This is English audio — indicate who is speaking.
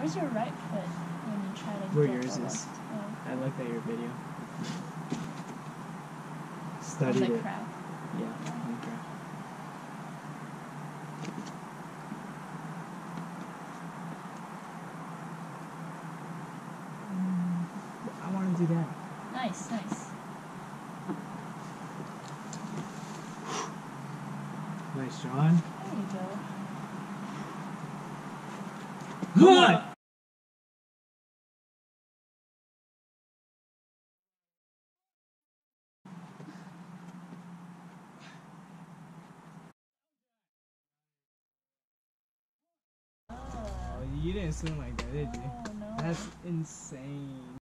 Speaker 1: Where's your right foot when you try to
Speaker 2: Where
Speaker 1: get
Speaker 2: yours
Speaker 1: the
Speaker 2: is.
Speaker 1: left? Oh.
Speaker 2: I looked at your video.
Speaker 1: On
Speaker 2: Studied
Speaker 1: the
Speaker 2: it.
Speaker 1: crab.
Speaker 2: Yeah, on the crab. I want to do that.
Speaker 1: Nice, nice.
Speaker 2: Nice, John.
Speaker 1: There you go.
Speaker 2: Come on!
Speaker 1: Oh,
Speaker 2: You didn't swim like that, did you?
Speaker 1: no.
Speaker 2: That's insane.